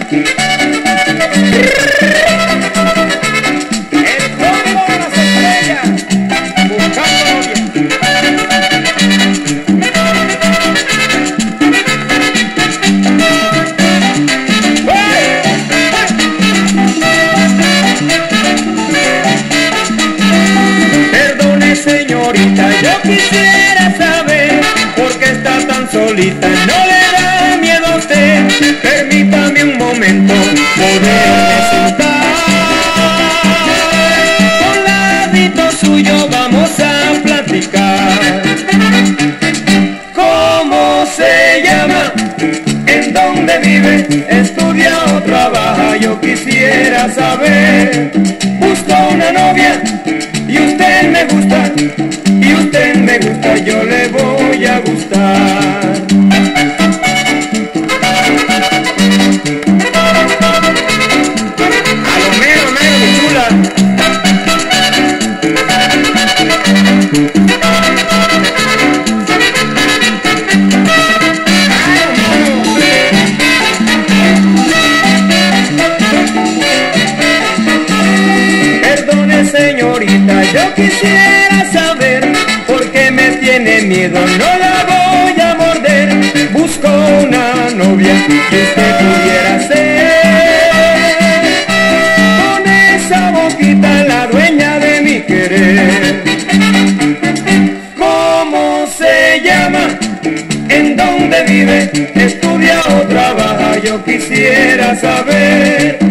Señorita, yo quisiera saber por qué está tan solita. ¿No le da miedo a usted? Permítame un momento poderme sentar. Con ladito suyo vamos a platicar. ¿Cómo se llama? ¿En dónde vive? ¿Estudia o trabaja? Yo quisiera saber. Busco una novia y usted me gusta, y usted me gusta, yo le voy a gustar. A lo mero, mero, mi chula. Perdone, señorita, yo quisiera saber por qué me tiene miedo. No la voy a morder. Busco una novia que usted pudiera ser. Con esa boquita la dueña de mi querer. ¿Cómo se llama? ¿En dónde vive? ¿Estudia o trabaja? Yo quisiera saber.